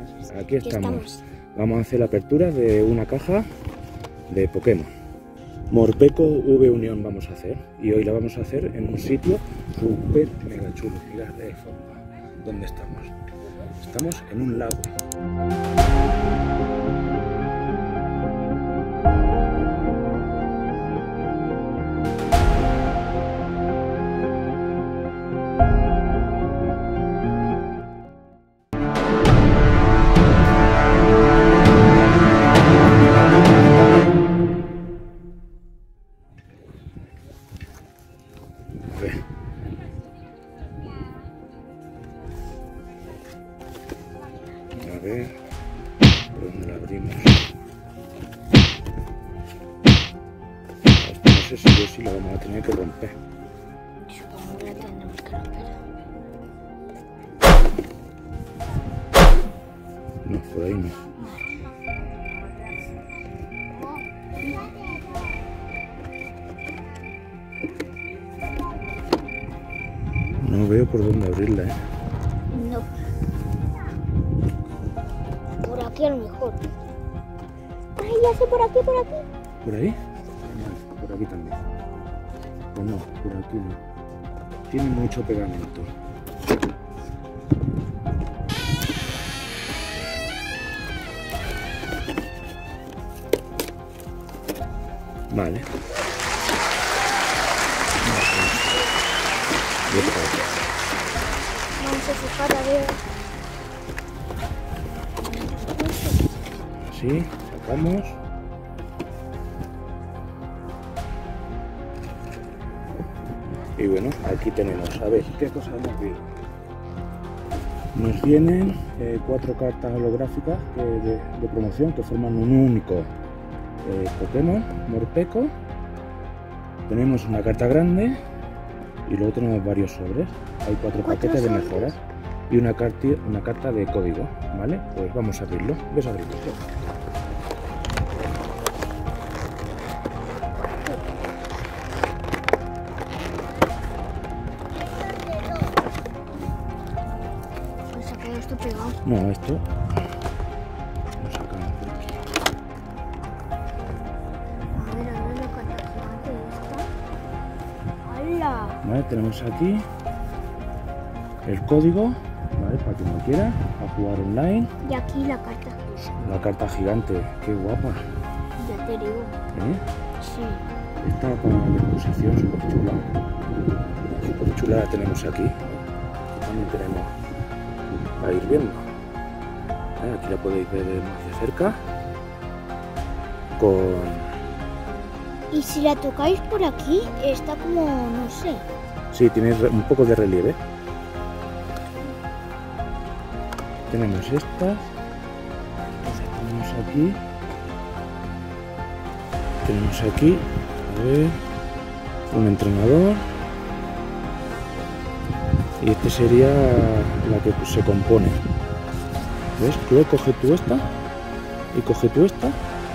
Aquí estamos. Vamos a hacer la apertura de una caja de Pokémon. Morpeko V Unión vamos a hacer. Y hoy la vamos a hacer en un sitio súper mega chulo. Mirad de fondo dónde estamos. Estamos en un lago. A ver, ¿por dónde la abrimos? Esto no sé si yo sí la vamos a tener que romper. Supongo que la tenemos que romper. No, por ahí no. No veo por dónde abrirla, ¿eh? No. Por aquí a lo mejor. Ay, ya sé, por aquí, por aquí. ¿Por ahí? No, por aquí también. Pues no, por aquí no. Tiene mucho pegamento. Vale. Vamos a fijar a ver. Así, sacamos. Y bueno, aquí tenemos, a ver, ¿qué cosas nos vienen? Nos vienen 4 cartas holográficas de promoción que forman un único Pokémon, Morpeko. Tenemos una carta grande y luego tenemos varios sobres. Hay 4 paquetes de mejoras y una carta de código, ¿vale? Pues vamos a abrirlo. ¿Ves abrirlo? Pues ha quedado esto pegado. No, esto lo sacamos por aquí. A ver la carta gigante esta. ¡Hala! Vale, tenemos aquí el código, ¿vale? Para quien lo quiera, a jugar online. Y aquí la carta. La carta gigante, qué guapa. Ya te digo. ¿Eh? Sí. Esta para la exposición, súper chula. Súper chula la tenemos aquí. Aquí también tenemos a ir viendo. Aquí la podéis ver más de cerca. Y si la tocáis por aquí, está como, no sé. Sí, tiene un poco de relieve. Tenemos esta. Tenemos aquí. Tenemos aquí, a ver, un entrenador. Y este sería la que se compone. ¿Ves? Coge tú esta. Y coge tú esta.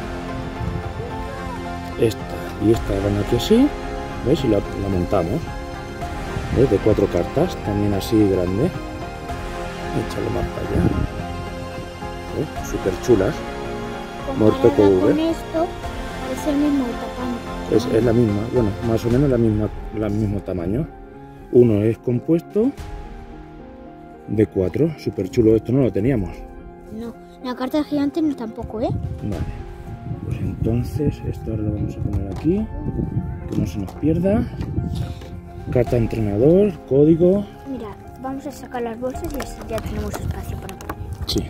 Esta y esta van aquí así. ¿Ves? Y la montamos. ¿Ves? De 4 cartas, también así grande. Échalo más para allá. ¿Ves? Súper chulas. Morpeko V. Con esto es el mismo tamaño. Es la misma, bueno, más o menos el mismo tamaño. Uno es compuesto de 4, súper chulo, esto no lo teníamos. No, la carta gigante no tampoco, ¿eh? Vale, pues entonces esto ahora lo vamos a poner aquí, que no se nos pierda. Carta entrenador, código. Mira, vamos a sacar las bolsas y así ya tenemos espacio para poner. Sí.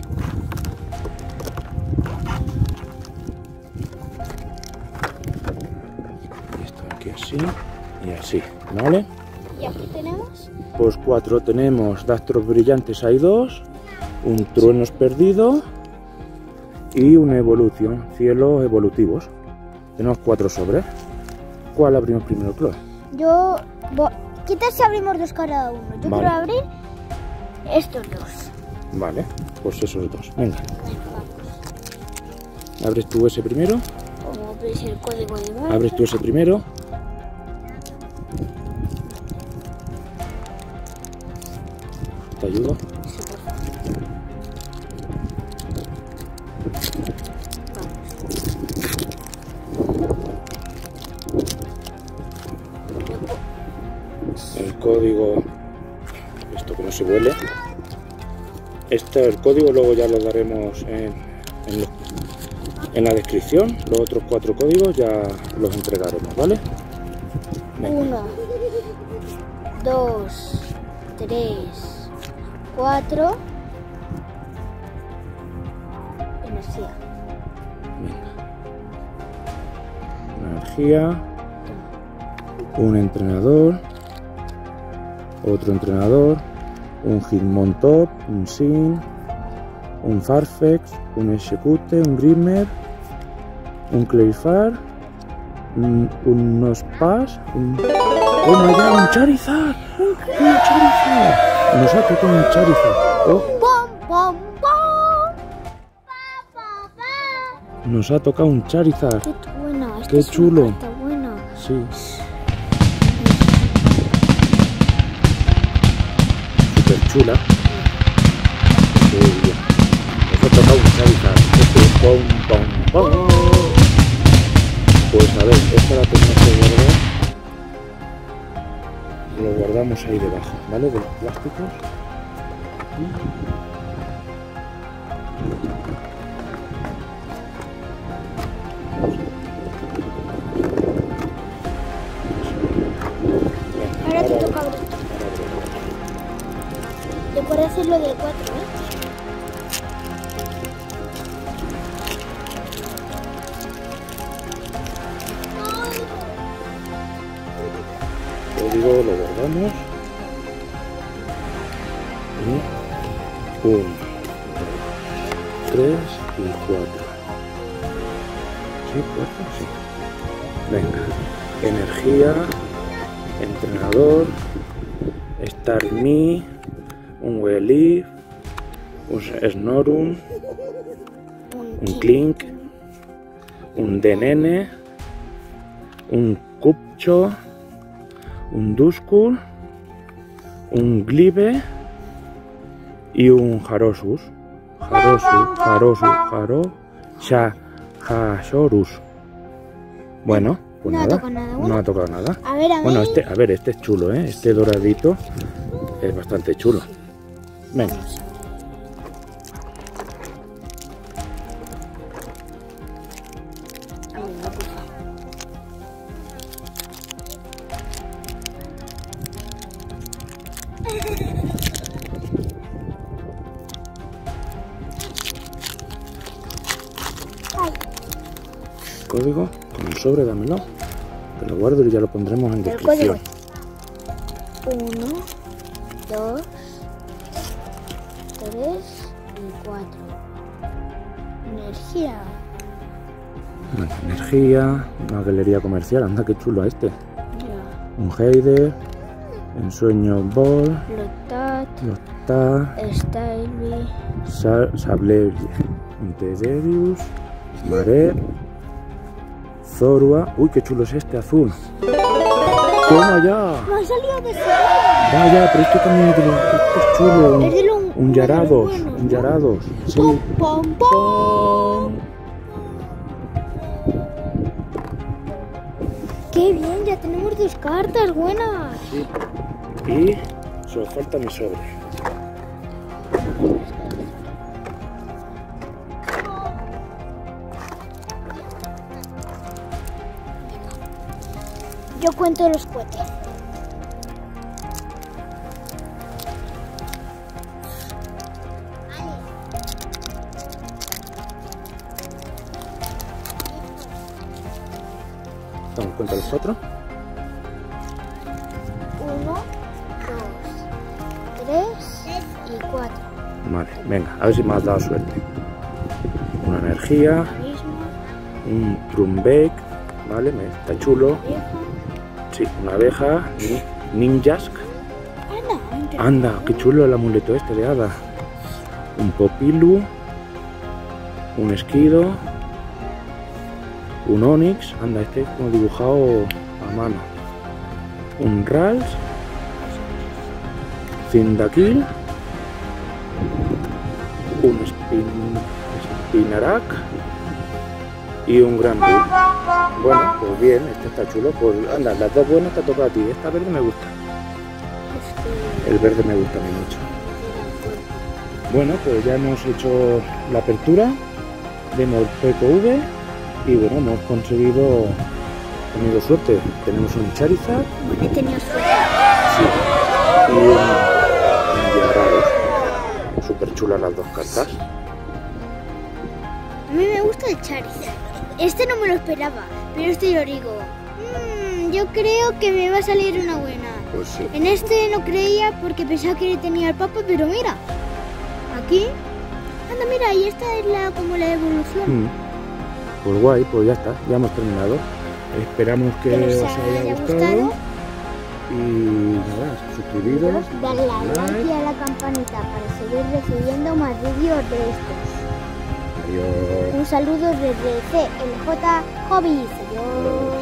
Y esto aquí así y así, ¿vale? ¿Y aquí tenemos? Pues 4 tenemos Dastros brillantes, hay 2, un truenos perdido y una evolución, cielos evolutivos. Tenemos 4 sobres. ¿Cuál abrimos primero, Chloe? ¿Qué tal si abrimos 2 cada uno? Yo Vale. quiero abrir estos 2. Vale, pues esos 2. Venga, Venga, vamos. abres tú ese primero. Como veis el código de barra. Abres tú ese primero. ¿Te ayudo? Sí, por favor. código, esto que no se huele. El código luego ya lo daremos en la descripción. Los otros 4 códigos ya los entregaremos, ¿vale? Venga. 1, 2, 3, 4. Energía. Venga. Energía. Un entrenador. Otro entrenador. Un Hitmontop, un Sin, un Farfetch, un Execute, un Grimmer, un Clefairy, un Nosepass, ¡oh my god! ¡Un Charizard! ¡Un Charizard! Nos ha tocado un Charizard. ¡Oh! ¡Pom, pom, pom! Nos ha tocado un Charizard. ¡Qué buena! ¡Qué chulo! Está buena. Sí. Súper chula. Muy bien. Nos ha tocado un Charizard. ¡Pom, pom, pom! Pues a ver, esta la tenemos que guardar. Lo guardamos ahí debajo, ¿vale? De los plásticos. Ahora te toca abrir. Recuerda hacer lo del 4, ¿eh? Código lo guardamos. 1, 2, 3 y 4. ¿Sí? 4, sí. Venga. Energía. Entrenador. Starmie. Un Weelif. Un Snorunt. Un Klink. Un Denene. Un Cupcho. Un Duskull, un Glibe y un Harosus. Harosaurus. Bueno, pues no nada, ha tocado nada. no ha tocado nada. A ver, Bueno, este es chulo, ¿eh? Este doradito es bastante chulo. Venga. Código con el sobre, dámelo, que lo guardo y ya lo pondremos en descripción. 1, 2, 3 y 4. Energía. Bueno, energía, una galería comercial, anda qué chulo este. Ya. Un Heider, Ensueño Ball, Lotat. Lotad, Styley. Sableye, Intederius, Mare, Zorua. Uy, qué chulo es este azul. ¡Toma ya! Me ha salido de fuera. Vaya, pero esto también es de los... Esto es chulo. Es de Un Yarados, un Yarados. Sí. Pom, pom, pom. ¡Qué bien! Ya tenemos 2 cartas buenas. Sí. Y solo falta mi sobre. Yo cuento los 4. Vamos, cuenta los 4. 1, 2, 3 y 4. Vale, venga, a ver si me has dado suerte. Una energía, un Trumbeck, vale, está chulo. Sí, una abeja, Ninjask. Anda, qué chulo el amuleto este de hada. Un Popilu, un Esquido, un Onix, anda, este es como dibujado a mano. Un Rals, Cyndaquil, un Spinarak y un Gran Bull. Bueno, pues bien, este está chulo. Pues anda, las 2 buenas te ha tocado a ti. Esta verde me gusta. El verde me gusta a mí mucho. Bueno, pues ya hemos hecho la apertura de Morpeko-V y bueno, hemos conseguido, tenido suerte. Tenemos un Charizard. Bueno, he tenido suerte. Sí. Y un Gyarados. Súper chulas las dos cartas. A mí me gusta el Charizard. Este no me lo esperaba, pero este yo digo, yo creo que me va a salir una buena. Pues sí. En este no creía porque pensaba que tenía el Papa, pero mira, aquí, anda, mira, y esta es como la evolución. Pues guay, pues ya está, ya hemos terminado. Esperamos que os haya gustado. Y nada, suscribiros, Dale a like y a la campanita para seguir recibiendo más vídeos de estos. Adiós. Un saludo desde CLJ Hobbies. Adiós.